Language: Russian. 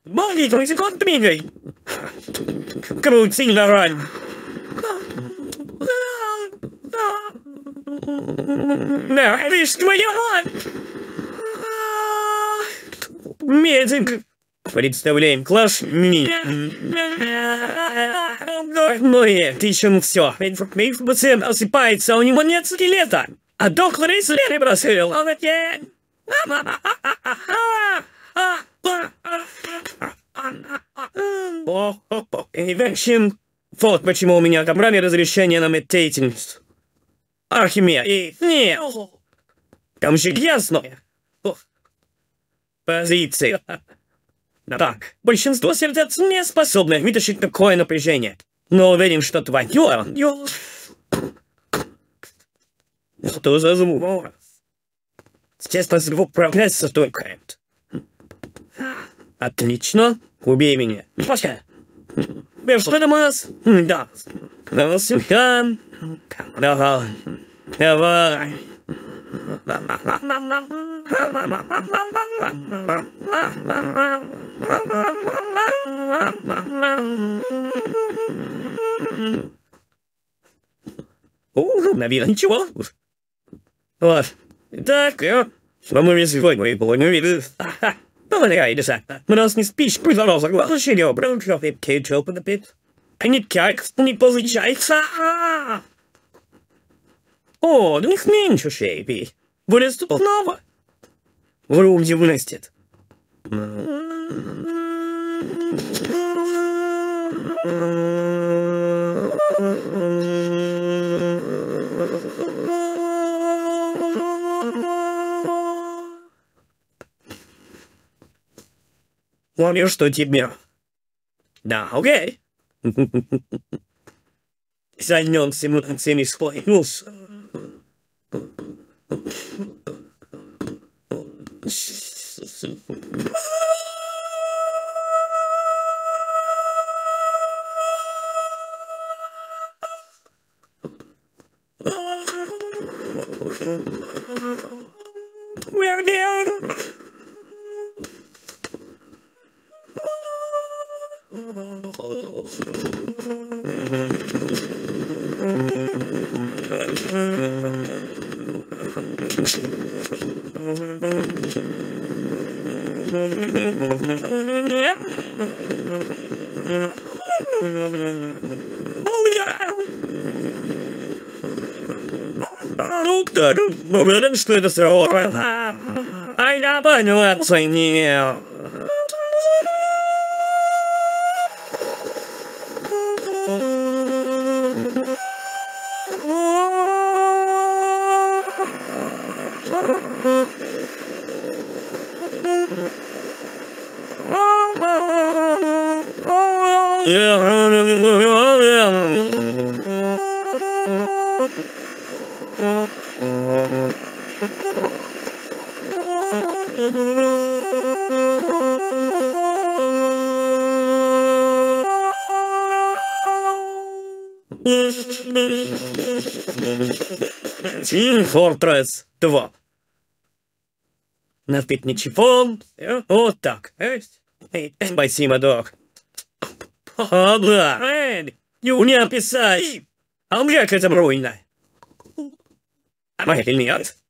Молитвы секунд двигай. Крути нормально. Да, видишь, твою мать. Медик. Представляем класс ми. Ну и ты еще все. Пациент осыпается, у него нет скелета. А доктор исследование бросил. И в общем, вот почему у меня отобрали разрешение на медтейтинг. Архимед. И не. Там же ясно. Позиция. Так, большинство сердец не способны вытащить такое напряжение. Но уверен, что твое... Что за звук? Естественно, звук управляется только. Отлично. Убей меня. Пошли. Что это у нас? Да. Давай сюда. Давай. Давай. Наверное, ничего. Вот. Так, что мы сегодня и понял, видишь? Повторяй, десятка. Мы нас не спишь, пожалуйста, глаза ребра, кетчуп напит. А никак не получается. О, у них меньше шейпи. Вырастут снова. Вроде вырастет. Помню, что тебе. Да, окей. Займем симуляциями схлопнулся. Ну да, уверен, что это срок. Ай, да, понял, оценил. Team Fortress 2. Нафиг ничего. Вот так. Спасибо, док. Ага. Не описать. А у меня к этому руйна. А моя нет.